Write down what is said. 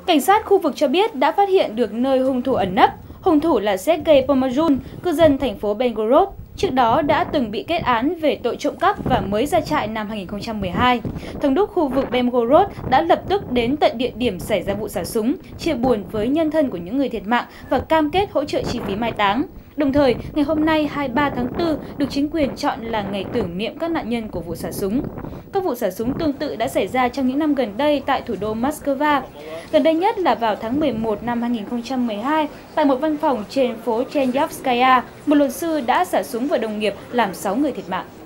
Cảnh sát khu vực cho biết đã phát hiện được nơi hung thủ ẩn nấp. Hung thủ là Sergei Pomazun, cư dân thành phố Belgorod. Trước đó đã từng bị kết án về tội trộm cắp và mới ra trại năm 2012. Thống đốc khu vực Belgorod đã lập tức đến tận địa điểm xảy ra vụ xả súng, chia buồn với nhân thân của những người thiệt mạng và cam kết hỗ trợ chi phí mai táng. Đồng thời, ngày hôm nay 23 tháng 4 được chính quyền chọn là ngày tưởng niệm các nạn nhân của vụ xả súng. Các vụ xả súng tương tự đã xảy ra trong những năm gần đây tại thủ đô Moscow. Gần đây nhất là vào tháng 11 năm 2012, tại một văn phòng trên phố Chenyavskaya, một luật sư đã xả súng vào đồng nghiệp làm 6 người thiệt mạng.